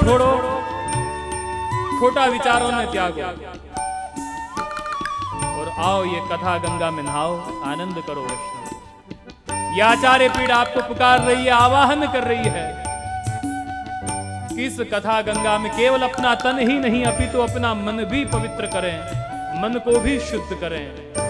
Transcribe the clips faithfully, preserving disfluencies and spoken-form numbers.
छोड़ो, खोटा विचारों ने त्यागो और आओ ये कथा गंगा में नहाओ, आनंद करो वैष्णव। ये आचार्य पीठ आपको पुकार रही है, आवाहन कर रही है। इस कथा गंगा में केवल अपना तन ही नहीं अपितु तो अपना मन भी पवित्र करें, मन को भी शुद्ध करें।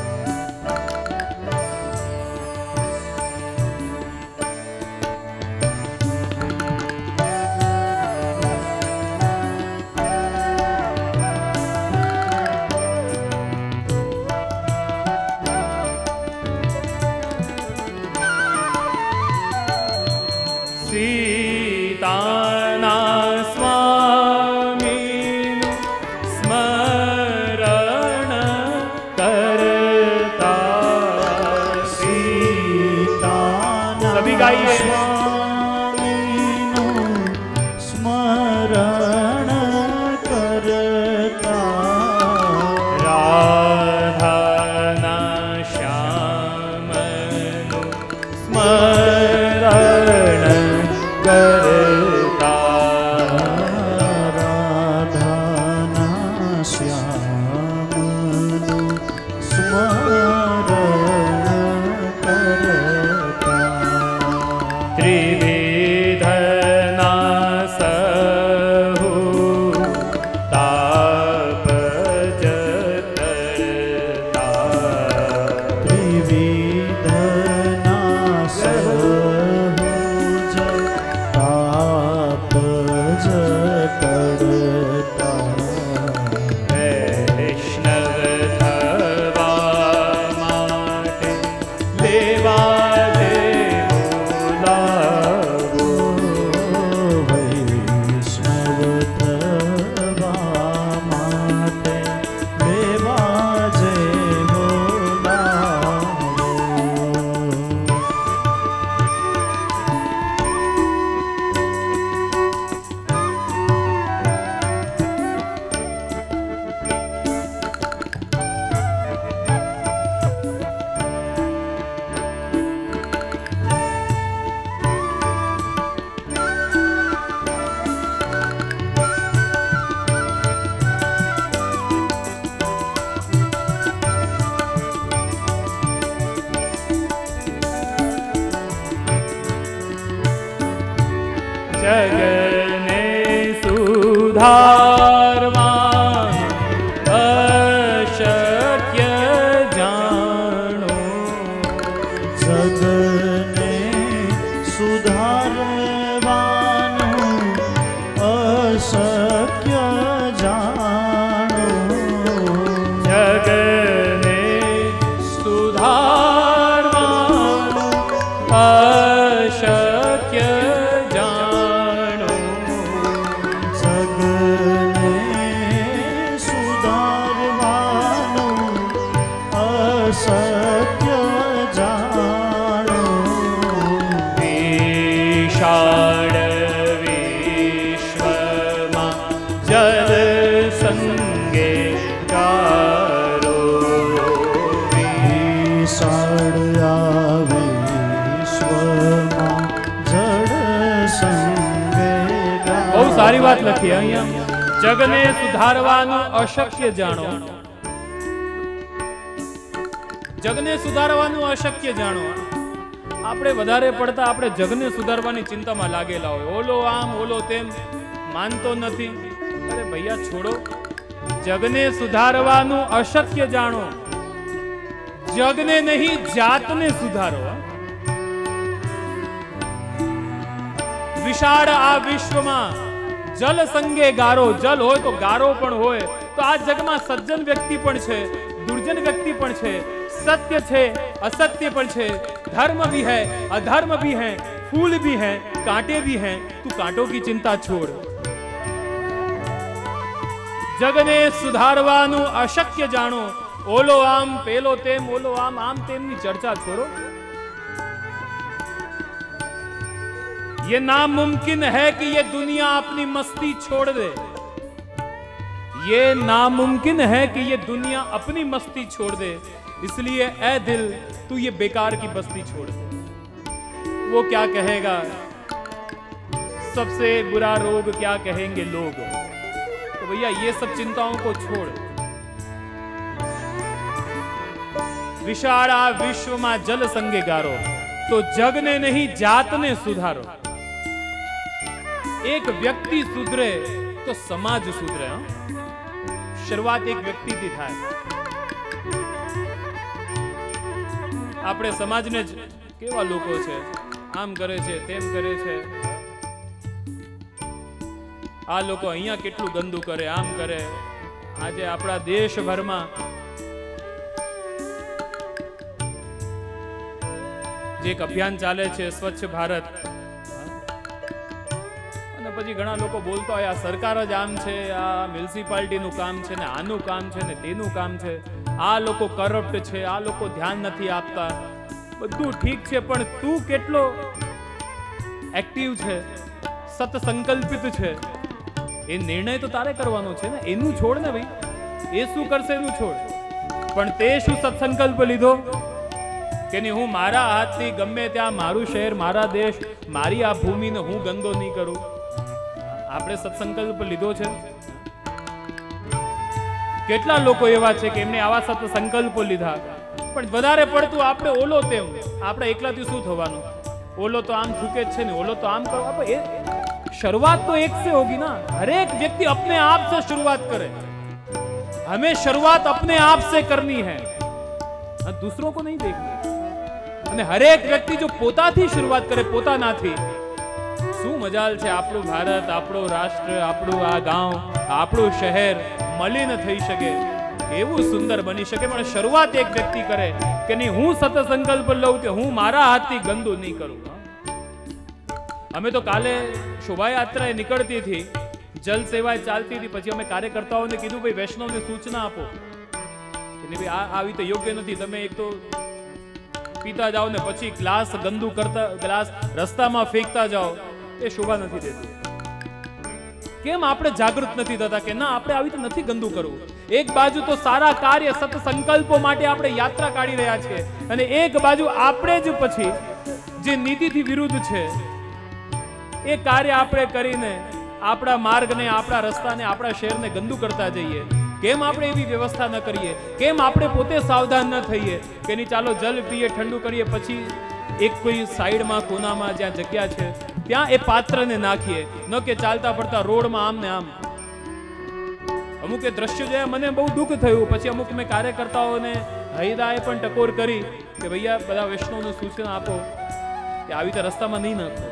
जगने सुधारवान अशक्य जानो, जगने सुधारवान अशक्य जानो, जगने सुधारवान अशक्य सारी बात लखी है अहियां। जगने सुधारवानुं अशक्य जाणो, जगने सुधारवानुं अशक्य जाणो। આપણે વધારે પડતા આપણે જગને સુધારવાની ચિંતામાં લાગેલા હોય, ઓલો આમ ઓલો તેમ માનતો નથી। અરે ભૈયા છોડો, જગને સુધારવાનું અશક્ય જાણો, જગને નહીં જાતને સુધારો। વિશાળ આ વિશ્વમાં जल संगे गारो, जल हो तो गारो पण होय, तो आ जग में सज्जन व्यक्ति पण छे, दुर्जन व्यक्ति पण छे, सत्य छे असत्य पण छे, धर्म भी है अधर्म भी है, फूल भी है कांटे भी हैं। तू कांटों की चिंता छोड़, जगने सुधारवानुं अशक्य जाणो। ओलो आम पेलो तेम, ओलो आम आम तेमनी चर्चा छोड़ो। ये नामुमकिन है कि ये दुनिया अपनी मस्ती छोड़ दे, ये नामुमकिन है कि ये दुनिया अपनी मस्ती छोड़ दे। इसलिए ऐ दिल तू ये बेकार की बस्ती छोड़ दे। वो क्या कहेगा, सबसे बुरा रोग क्या कहेंगे लोग। तो भैया ये सब चिंताओं को छोड़, विशाळा विश्वમાં જલ સંગે ગારો, તો જગને નહીં જાતને સુધારો। એક વ્યક્તિ સુધરે તો સમાજ સુધરે। હા, શરૂઆત એક વ્યક્તિથી થાય। આપણે સમાજને જ કેવા લોકો છે, આમ કરે છે, તેમ કરે છે, આ લોકો અહીંયા કેટલું ગંદુ કરે, આમ કરે। આજે આપણા દેશભરમાં જે એક અભિયાન ચાલે છે સ્વચ્છ ભારત, અને પછી ઘણા લોકો બોલતા હોય આ સરકાર જ આમ છે, આ મ્યુનિસિપાલિટીનું કામ છે ને આનું કામ છે ને તેનું કામ છે, આ લોકો કરપ્ટ છે, આ લોકો ધ્યાન નથી આપતા। બધું ઠીક છે, પણ તું કેટલો એક્ટિવ છે, સત સંકલ્પિત છે, એ નિર્ણય તો તારે કરવાનો છે ને। એનું છોડ ને ભાઈ, એ શું કરશે એનું છોડ, પણ તે શું સત્સંકલ્પ લીધો કે નહીં હું મારા હાથથી ગમે ત્યાં મારું શહેર, મારા દેશ, મારી આ ભૂમિને હું ગંદો નહીં કરું। આપણે સત્સંકલ્પ લીધો છે? કેટલા લોકો એવા છે કે એમને આવા સત્સંકલ્પો લીધા, પણ વધારે પડતું આપણે ઓલો તેમ, આપણે એકલાથી શું થવાનું, ઓલો તો આમ થૂકે જ છે ને, ઓલો તો આમ કરો। शुरुआत तो एक से होगी ना। हर एक व्यक्ति अपने आप से शुरुआत करे, हमें शुरुआत अपने आप से करनी है, दूसरों को नहीं देखनी। અને હરેક વ્યક્તિ જો પોતાથી શરૂઆત કરે, પોતાનાથી, શું મજાલ છે આપણું ભારત, આપણો રાષ્ટ્ર, આપણું આ ગામ, આપણું શહેર મલિન થઈ શકે, એવું સુંદર બની શકે। પણ શરૂઆત એક વ્યક્તિ કરે કે નહીં હું સત સંકલ્પ લઉં કે હું મારા હાથથી ગંદુ નહીં કરું। અમે તો કાલે શોભાયાત્રા નીકળતી હતી, જલ સેવા ચાલતી હતી, પછી અમે કાર્યકર્તાઓને કીધું ભાઈ વૈષ્ણવને સૂચના આપો કે ભાઈ આ આવી તો યોગ્ય નથી, તમે એક તો પીતા જાઓ ને પછી ગ્લાસ ગંદુ કરતા, ગ્લાસ રસ્તામાં ફેંકતા જાઓ, એ શોભા નથી દેતું। કેમ આપણે જાગૃત નથી થતા કે ના આપણે આવી તો નથી ગંદુ કરવું। એક બાજુ તો સારા કાર્ય સત સંકલ્પો માટે આપણે યાત્રા કાઢી રહ્યા છીએ, અને એક બાજુ આપણે જ પછી જે નીતિથી વિરુદ્ધ છે એ કાર્ય આપણે કરીને આપણા માર્ગને, આપણા રસ્તાને, આપણા શહેરને ગંદુ કરતા જઈએ। કેમ આપણે એવી વ્યવસ્થા ન કરીએ? કેમ આપણે પોતે સાવધાન ન થઈએ કે નહીં ચાલો જલ પીએ, ઠંડુ કરીએ, પછી એક કોઈ સાઈડમાં કોનામાં જ્યાં જગ્યા છે ત્યાં એ પાત્રને નાખીએ, ન કે ચાલતા પડતા રોડમાં આમ ને આમ। અમુક એ દ્રશ્ય જોયા મને બહુ દુઃખ થયું, પછી અમુક મેં કાર્યકર્તાઓને હૈદાએ પણ ટકોર કરી કે ભૈયા બધા વૈષ્ણવને સૂચના આપો કે આવી રીતે રસ્તામાં નહીં નાખો।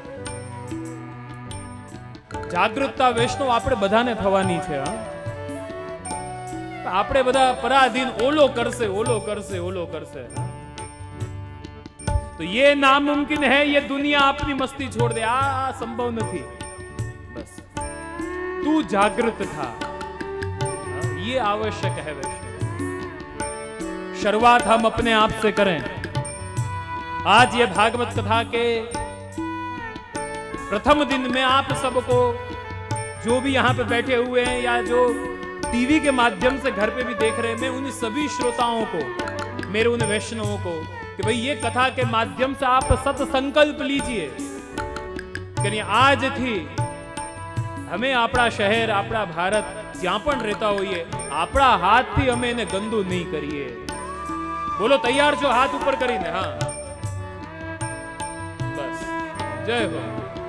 જાગૃતતા વૈષ્ણવ આપણે બધાને થવાની છે। હા, આપણે બધા પરાધીન, ઓલો કરશે, ઓલો કરશે, ઓલો કરશે। तो ये नामुमकिन है, ये दुनिया अपनी मस्ती छोड़ दे, आ संभव नहीं। बस तू जागृत था, ये आवश्यक है वैष्णव। शुरुआत हम अपने आप से करें। आज ये भागवत कथा के प्रथम दिन में आप सबको, जो भी यहाँ पे बैठे हुए हैं या जो टीवी के माध्यम से घर पे भी देख रहे हैं, मैं उन सभी श्रोताओं को, मेरे उन वैष्णवों को कि भाई ये कथा के माध्यम से आप सत संकल्प लीजिए कि नहीं आज थी हमें अपना शहर, अपना भारत ज्यां पण रहता होइए, अपना हाथ थी हमें इन्हें गंदू नहीं करिए। बोलो तैयार जो? हाथ ऊपर करीने। हाँ बस, जय हो।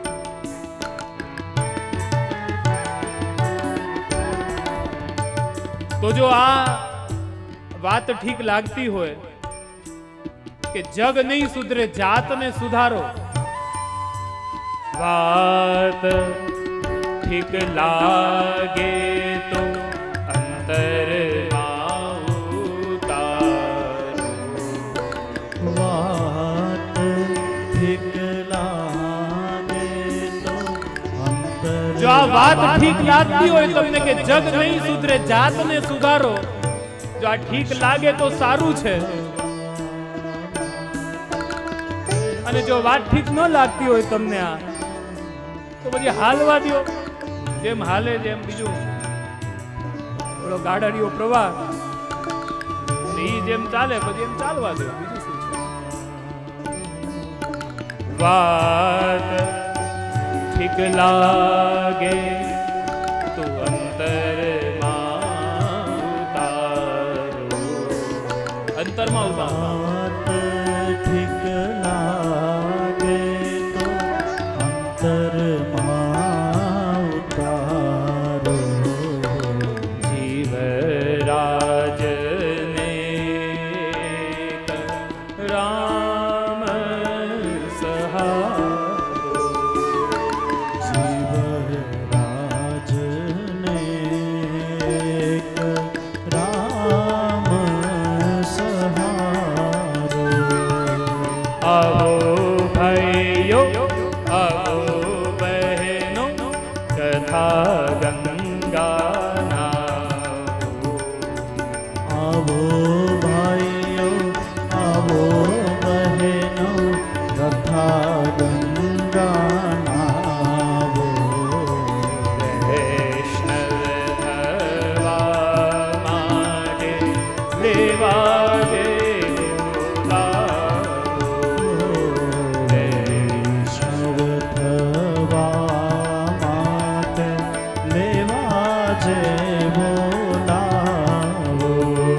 तो जो आ बात ठीक लागती होए कि जग नहीं सुधरे, जात ने सुधारो, बात ठीक लागे तो अंतर उतारो, बात ठीक लागे तो अंतर। जो आ बात ठीक लागती हो तमने के जग नहीं सुधरे, जात ने सुधारो, जो आ ठीक लागे तो सारू छे, અને જો વાત ઠીક ન લાગતી હોય તમને આ તો પછી હાલવા દો, જેમ હાલે જેમ બીજું ઓલો ગાડાડીઓ પ્રવાહ એ જેમ ચાલે પછી એમ ચાલવા દો, બીજું શું છે। વાત ઠીક લાગે તો અંતરમાં ઉતારો. અંતરમાં ઉતારો. વાત ઠીક લાગે તો અંતરમાં ઉતારો. જીવરાજને રામ સહારો. જીવરાજને રામ સહારો. આવો ભાઈઓ આવો બહેનો કથા ગંગાના. આવો ભાઈઓ આવો બહેનો કથા ગંગાના. આવો વૈષ્ણવ થવા માટે લેવા વૈષ્ણવ થવા માટે લેવા જેવો લાવો.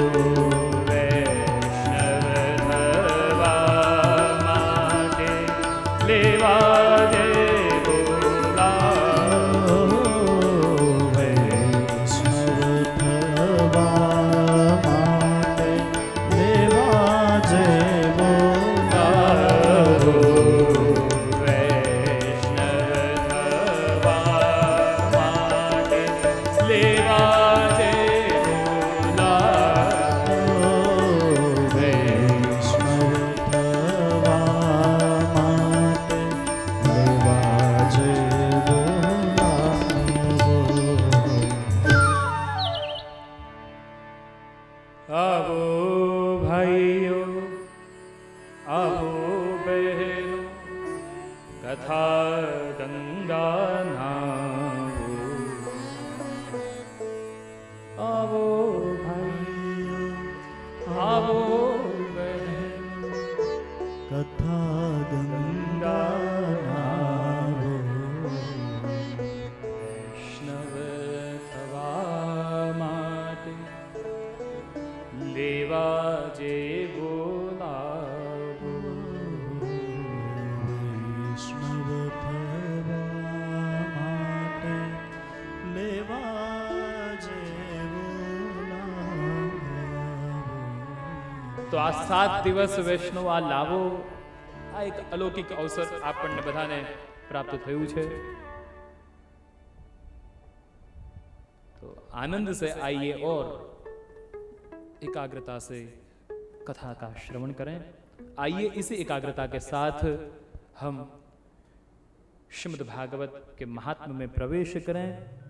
વૈષ્ણવ થવા માટે લેવા જે બોલાવો. વૈષ્ણવ થવા માટે લેવા જેવો લાવો. વૈષ્ણવ થવા માટે લેવા જે બોલાવો. વૈષ્ણવ થવા માટે લેવા જેવો લાવો. આવો ભાઈઓ આવો બહેનો કથા ગંગાના. આવો ભાઈઓ આવો બહેનો કથા ગંગાના. વૈષ્ણવ થવા માટે લેવા જે બોલાવો. વૈષ્ણવ થવા માટે લેવા જેવો લાવો. તો આ સાત દિવસ વૈષ્ણવ આ લાવો, આ એક અલૌકિક અવસર આપણને બધાને પ્રાપ્ત થયું છે. तो आनंद से आइए और एकाग्रता से कथा का श्रवण करें. आइए इसी एकाग्रता के साथ हम श्रीमद् भागवत के महात्म्य में प्रवेश करें.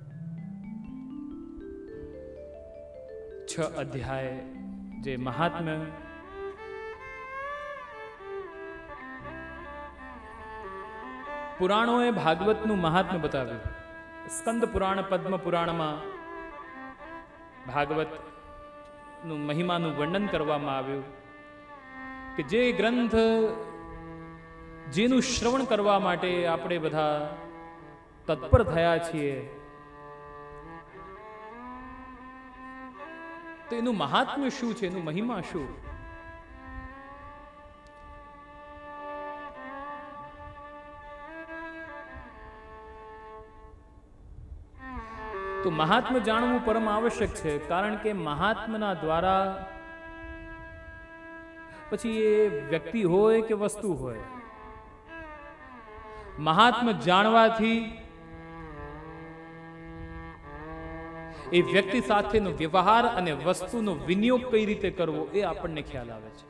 छह अध्याय जे महात्म्य પુરાણોએ ભાગવતનું મહાત્મ્ય બતાવ્યું. સ્કંદ પુરાણ, પદ્મ પુરાણમાં ભાગવતનું મહિમાનું વર્ણન કરવામાં આવ્યું કે જે ગ્રંથ જેનું શ્રવણ કરવા માટે આપણે બધા તત્પર થયા છીએ, તો એનું મહાત્મ્ય શું છે, એનું મહિમા શું? તો મહાત્મ્ય જાણવું પરમ આવશ્યક છે, કારણ કે મહાત્મ્યના દ્વારા પછી એ વ્યક્તિ હોય કે વસ્તુ હોય, મહાત્મ્ય જાણવાથી એ વ્યક્તિ સાથેનો વ્યવહાર અને વસ્તુનો વિનિયોગ કઈ રીતે કરવો એ આપણને ખ્યાલ આવે છે.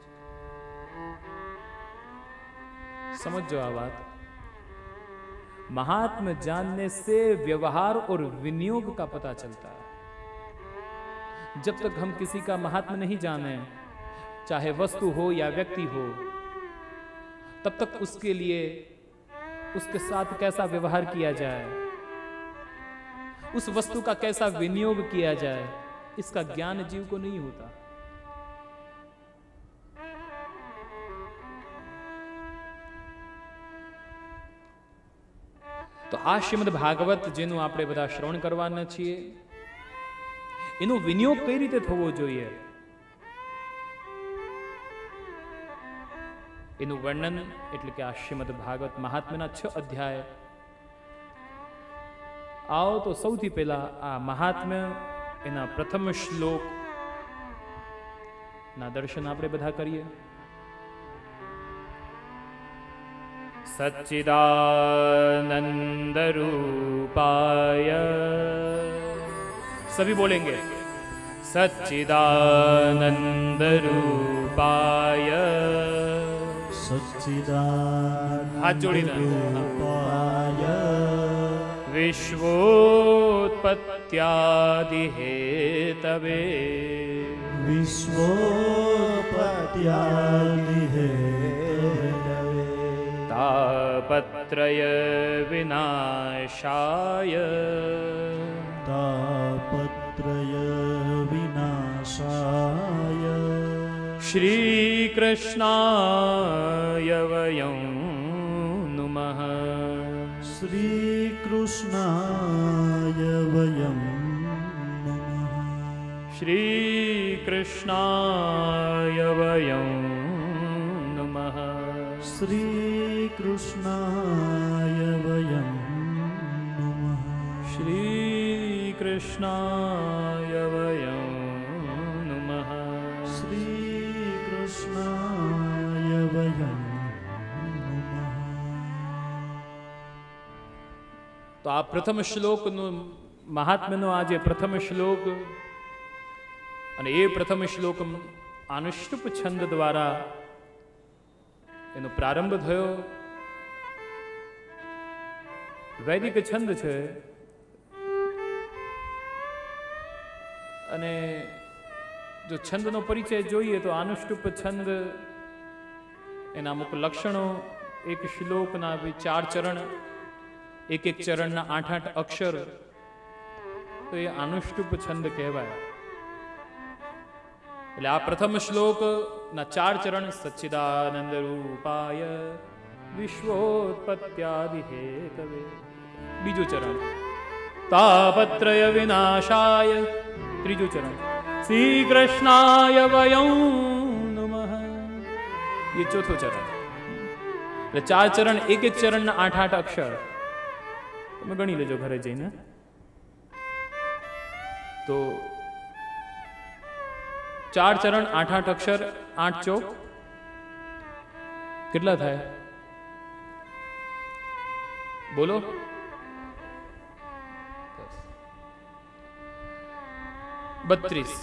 समझो आ बात. महात्म्य जानने से व्यवहार और विनियोग का पता चलता है. जब तक हम किसी का महात्म्य नहीं जाने, चाहे वस्तु हो या व्यक्ति हो, तब तक उसके लिए उसके साथ कैसा व्यवहार किया जाए, उस वस्तु का कैसा विनियोग किया जाए, इसका ज्ञान जीव को नहीं होता. તો આ શ્રીમદ ભાગવત જેનું આપણે બધા શ્રવણ કરવાના છીએ, એનો વિનિયોગ કઈ રીતે થવો જોઈએ એનું વર્ણન, એટલે કે આ શ્રીમદ ભાગવત મહાત્મ્યના છ અધ્યાય. આવો તો સૌથી પહેલા આ મહાત્મ્ય એના પ્રથમ શ્લોક ના દર્શન આપણે બધા કરીએ. सच्चिदानंद रूपाय, सभी बोलेंगे सच्चिदानंद रूपाय, सच्चिदानंद हाथ जोड़ी रूपाय, विश्वोत्पत्त्यादि हेतवे, विश्वोत्पत्त्यादि हेतवे, तापत्रय विनाशाय, तापत्रय विनाशाय, श्री कृष्णाय वयं नुमः, श्री कृष्णाय वयं नुमः, श्री कृष्णाय वयं नुमः, श्री कृष्णाय वयं नुमः, श्री कृष्णाय वयं नुमः, श्री कृष्णाय वयं नुमः. તો આ પ્રથમ શ્લોકનું મહાત્મ્યનો આ જે પ્રથમ શ્લોક, અને એ પ્રથમ શ્લોક આનુષ્ટુપ છંદ દ્વારા એનો પ્રારંભ થયો. વૈદિક છંદ છે અને જો છંદનો પરિચય જોઈએ તો આનુષ્ટુપ છંદ એના અમુક લક્ષણો, એક શ્લોકના ચાર ચરણ, એક એક ચરણના આઠ આઠ અક્ષર, તો એ આનુષ્ટુપ છંદ કહેવાય. એટલે આ પ્રથમ શ્લોક ના ચાર ચરણ, સચ્ચિદાનંદ રૂપાય વિશ્વોત્પત્ત્યાદિ હેતવે. બીજું ચરણ તાપત્રય વિનાશાય. ત્રીજું ચરણ શ્રી કૃષ્ણાય વયં નમઃ. એ ચોથું ચરણ. એટલે ચાર ચરણ, એક એક ચરણના આઠ આઠ અક્ષર. તમે ગણી લેજો ઘરે જઈને. તો ચાર ચરણ, આઠ આઠ અક્ષર, આઠ ચોક કેટલા થાય? બોલો. બત્રીસ.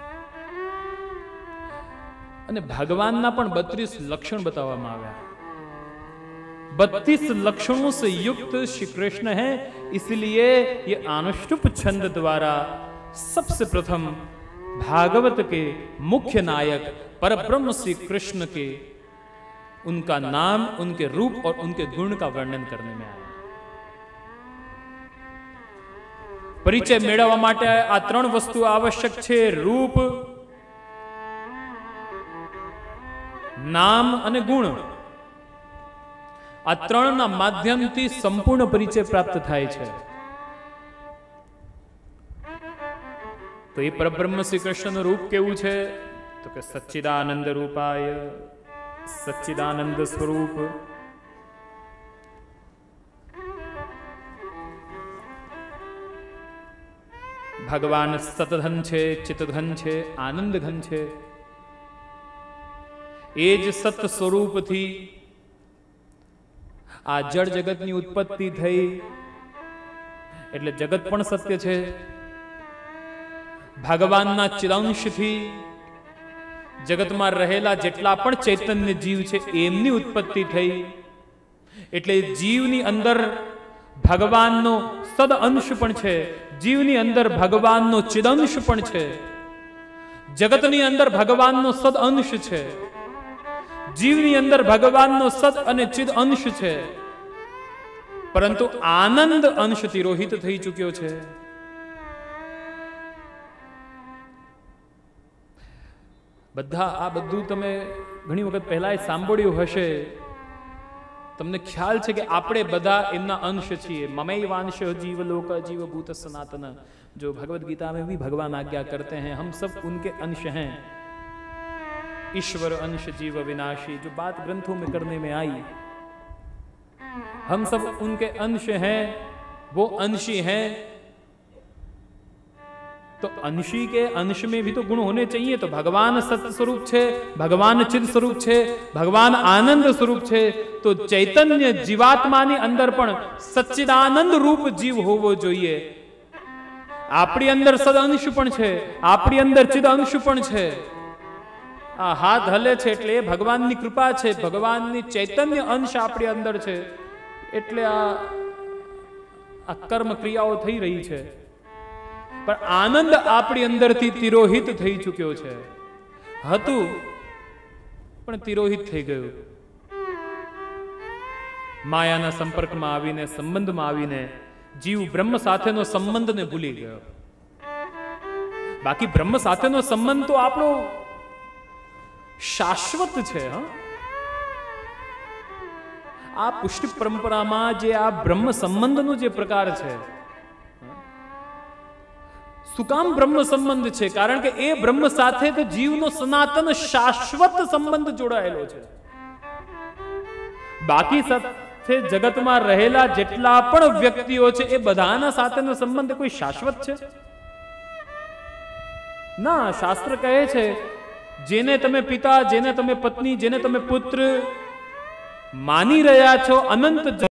અને ભગવાનના પણ બત્રીસ લક્ષણ બતાવવામાં આવ્યા. बत्तीस लक्षणों से युक्त श्री कृष्ण है, इसलिए ये अनुष्टुप छंद द्वारा सबसे प्रथम भागवत के मुख्य नायक परब्रह्म श्री कृष्ण के उनका नाम, उनके रूप और उनके गुण का वर्णन करने में आया. परिचय मेळववा माटे आ त्रण वस्तु आवश्यक छे: रूप, नाम अने गुण. આ ત્રણના માધ્યમથી સંપૂર્ણ પરિચય પ્રાપ્ત થાય છે. તો એ પરબ્રહ્મ શ્રી કૃષ્ણનું રૂપ કેવું છે? તો કે સચ્ચિદાનંદ રૂપાય, સચ્ચિદાનંદ સ્વરૂપ. ભગવાન સતધન છે, ચિતધન છે, આનંદ ઘન છે. એ જ સત સ્વરૂપથી આ જળ જગતની ઉત્પત્તિ થઈ, એટલે જગત પણ સત્ય છે. ભગવાનના ચિદાંશથી જગતમાં રહેલા જેટલા પણ ચૈતન્ય જીવ છે એમની ઉત્પત્તિ થઈ, એટલે જીવની અંદર ભગવાનનો સદ અંશ પણ છે, જીવની અંદર ભગવાનનો ચિદંશ પણ છે. જગતની અંદર ભગવાનનો સદ અંશ છે, જીવની અંદર ભગવાનનો સદ અને ચિદ અંશ છે, પરંતુ આનંદ અંશ તિરોહિત થઈ ચૂક્યો છે. બધા આ બધું તમે ઘણી વખત પહેલા સાંભળ્યું હશે તમને ખ્યાલ છે કે આપણે બધા એમના અંશ છીએ. ममैवांश जीव लोक जीव भूत सनातन, जो भगवत गीता में भी भगवान आज्ञा करते हैं, हम सब उनके अंश हैं. ईश्वर अंश जीव विनाशी, जो बात ग्रंथों में करने में आई, हम सब उनके अंश हैं, वो अंशी हैं. तो अंशी के अंश में भी तो गुण होने चाहिए. तो भगवान सत्य स्वरूप छे, भगवान चिद स्वरूप छे, भगवान आनंद स्वरूप छे. तो चैतन्य जीवात्मानी अंदर पण सच्चिदानंद रूप जीव होवो જોઈએ. આપણી અંદર સદ અંશ પણ છે, આપણી અંદર ચિદ અંશ પણ છે. આ હાથ હલે છે એટલે એ ભગવાનની કૃપા છે, ભગવાનની ચૈતન્ય અંશ આપણી અંદર છે, એટલે આ આ કર્મ ક્રિયાઓ થઈ રહી છે. પણ આનંદ આપણી અંદરથી તિરોહિત થઈ ચૂક્યો છે. હતું પણ તિરોહિત થઈ ગયું. માયાના સંપર્કમાં આવીને, સંબંધમાં આવીને જીવ બ્રહ્મ સાથેનો સંબંધને ભૂલી ગયો. બાકી બ્રહ્મ સાથેનો સંબંધ તો આપણો શાશ્વત છે. હા, આ પુષ્ટિ પરંપરામાં જે આ બ્રહ્મ સંબંધનો જે પ્રકાર છે, શું કામ બ્રહ્મ સંબંધ છે? કારણ કે એ બ્રહ્મ સાથે તો જીવનો સનાતન શાશ્વત સંબંધ જોડાયેલો છે. બાકી સાથે જગતમાં રહેલા જેટલા પણ વ્યક્તિઓ છે એ બધાના સાથેનો સંબંધ કોઈ શાશ્વત છે ના. શાસ્ત્ર કહે છે જેને તમે પિતા, જેને તમે પત્ની, જેને તમે પુત્ર માની રહ્યા છો, અનંત